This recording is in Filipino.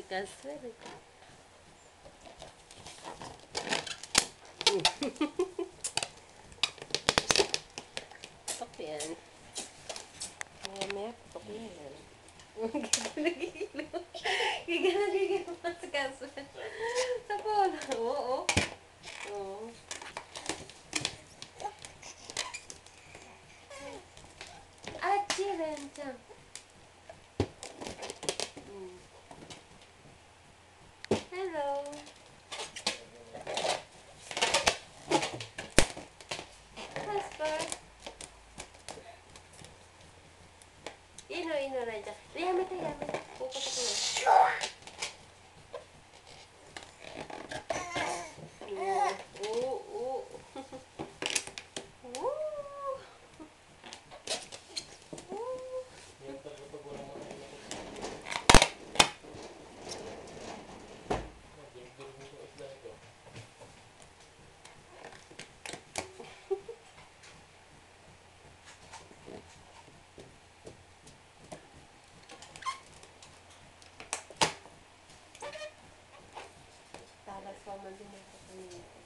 Kaswerte. Tok yan. Maya-maya, tok yan. Gigil-gigil. Gigil-gigil pa sa kaswerte. Sa polo. Oo. Oo. Achirenta. Hello. Kasper. Ino na dyan. Yamete. Puputok na. Oo. Talas pa man din ako kanina.